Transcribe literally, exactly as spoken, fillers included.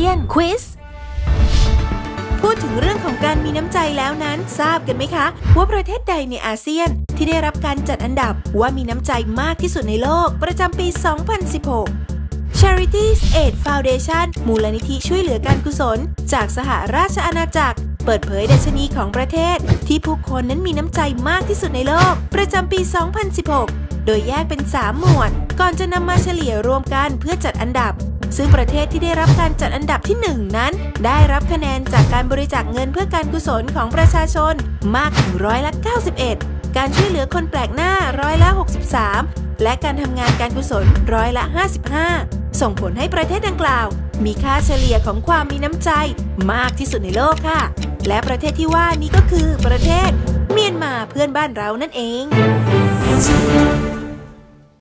ยนควิซพูดถึงเรื่องของการมีน้ำใจแล้วนั้นทราบกันไหมคะว่าประเทศใดในอาเซียนที่ได้รับการจัดอันดับว่ามีน้ำใจมากที่สุดในโลกประจำปี สองพันสิบหก Charities Aid Foundation มูลนิธิช่วยเหลือการกุศลจากสหราชอาณาจักรเปิดเผยดัชนีของประเทศที่ผู้คนนั้นมีน้ำใจมากที่สุดในโลกประจำปี สองพันสิบหก โดยแยกเป็น สาม หมวดก่อนจะนำมาเฉลี่ยรวมกันเพื่อจัดอันดับซึ่งประเทศที่ได้รับการจัดอันดับที่ หนึ่ง นั้นได้รับคะแนนจากการบริจาคเงินเพื่อการกุศลของประชาชนมากถึงร้อยละ เก้าสิบเอ็ด การช่วยเหลือคนแปลกหน้าร้อยละ หกสิบสาม และการทำงานการกุศลร้อยละ ห้าสิบห้า ส่งผลให้ประเทศดังกล่าวมีค่าเฉลี่ยของความมีน้ำใจมากที่สุดในโลกค่ะและประเทศที่ว่านี้ก็คือประเทศเมียนมาเพื่อนบ้านเรานั่นเอง